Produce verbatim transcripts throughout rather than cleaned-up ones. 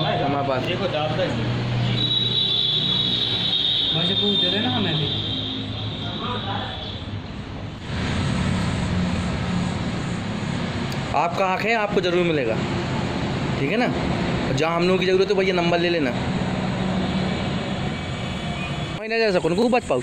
हमारे पास वैसे पूछ रहे ना हमें भी। आपका हक है, आपको ज़रूर मिलेगा, ठीक है ना। जहाँ हम लोगों की ज़रूरत है भैया नंबर ले लेना। मैं नहीं जा सकूँ को बच पाऊँ।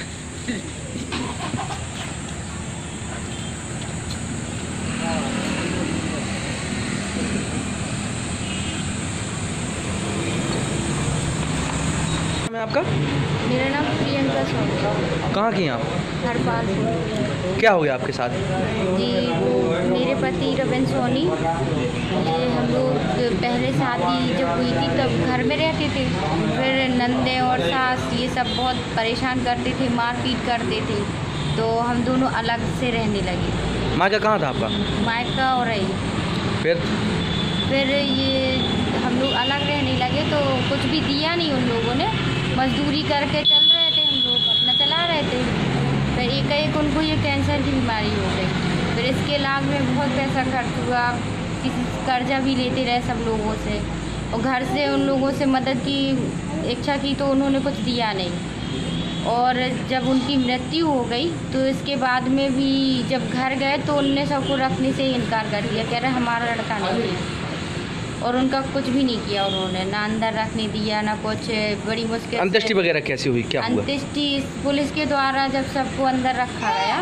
मैं आपका मेरा नाम प्रियंका सोनी। कहाँ की आप? हरपाल। क्या हो गया आपके साथ? जी वो मेरे पति रविंद्र सोनी, ये हम लोग पहले शादी जब हुई थी तब घर में रहते थे, फिर नंदे और सास ये सब बहुत परेशान करते थे, मारपीट करते थे, तो हम दोनों अलग से रहने लगे। मायका कहाँ था आपका? मायका और रही। फिर फिर ये हम लोग अलग रहने लगे तो कुछ भी दिया नहीं उन लोगों ने, मजदूरी करके चल रहे थे, हम लोग अपना चला रहे थे। फिर एक एक उनको ये कैंसर की बीमारी हो गई। फिर इसके इलाज में बहुत पैसा खर्च हुआ, किसी कर्जा भी लेते रहे सब लोगों से, और घर से उन लोगों से मदद की इच्छा की तो उन्होंने कुछ दिया नहीं। और जब उनकी मृत्यु हो गई तो इसके बाद में भी जब घर गए तो उनने सबको रखने से इनकार कर दिया, कह रहे हमारा लड़का नहीं है, और उनका कुछ भी नहीं किया उन्होंने, ना अंदर रखने दिया ना कुछ। बड़ी मुश्किल। अंत्येष्टि वगैरह कैसी हुई, क्या हुआ? अंत्येष्टि पुलिस के द्वारा जब सबको अंदर रखा गया,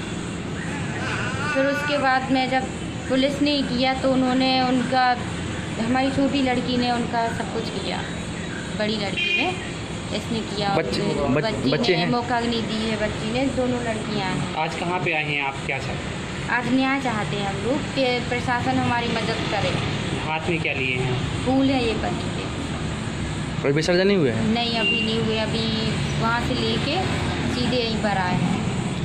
फिर उसके बाद में जब पुलिस ने किया तो उन्होंने उनका, हमारी छोटी लड़की ने उनका सब कुछ किया, बड़ी लड़की ने इसने किया। बच्चे बच, बच्ची बच्चे ने हैं? मौका नहीं दी है, बच्ची ने, दोनों लड़कियाँ हैं। आज कहाँ पे आए हैं आप, क्या चाहते? आज न्याय चाहते हैं हम लोग कि प्रशासन हमारी मदद करे। हाथ में क्या लिए हैं? फूल है ये पति के। कोई विसर्जन नहीं हुए? नहीं अभी नहीं हुए, अभी वहाँ से लेके सीधे यहीं पर आए हैं।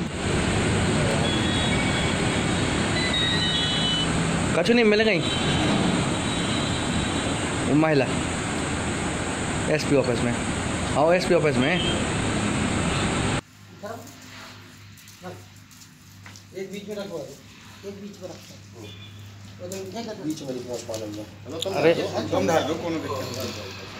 कछु नहीं मिल गई वो महिला एसपी ऑफिस में। आओ एसपी ऑफिस में। एक बीच में रखो, एक बीच में रखो, बीच में लिखना पालन में। अरे कम ढाल दो, कोनो दिक्कत नहीं।